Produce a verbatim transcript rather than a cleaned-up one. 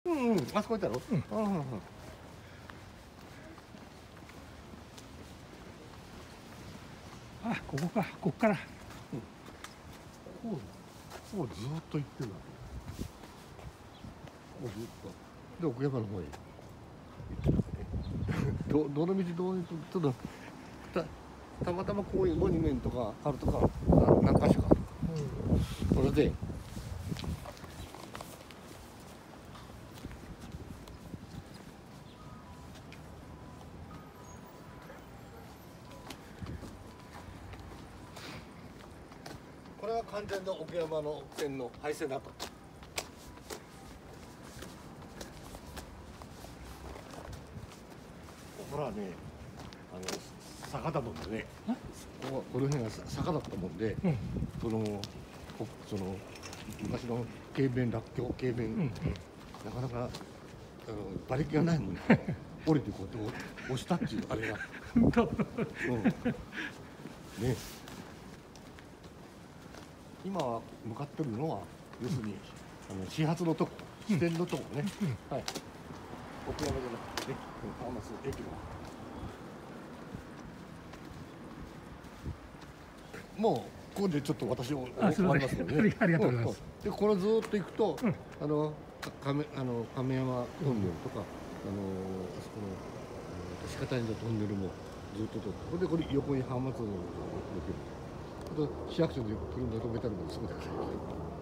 うんうん、あそこ行ったろ。うん。ああ、うんうん。 あ、ここか、こっから。 うん。こう、こうずっと行ってるわけ。こうずっと。で、奥山の方へ行ってるわけで。ど、どの道どういうと、ちょっと。た、たまたまこういうモニュメントがあるとか、な何箇所かある。うん。それで。これは完全な奥山の線の廃線だと。これはね、あの坂だもんでね。こここの辺が坂だったもんで、うん、そのその昔の軽便らっきょう軽便、うん、なかなかあの馬力がないもんね。降りてこうやって押したっていうあれが。うん、ね。今は向かってるのは要するに、あの始発のとこ、支点のとこね。うん、はい。奥山じゃなくてね、浜松駅の。もうここでちょっと私を終わりますのでね。 ありがとうございます。 でこれずっと行くと、うん、あの亀あの亀山トンネルとか、うん、あのあそこの鹿谷のトンネルもずっと通って、これでこれ横に浜松の抜ける。あと市役所で車止めたらもうすぐだから。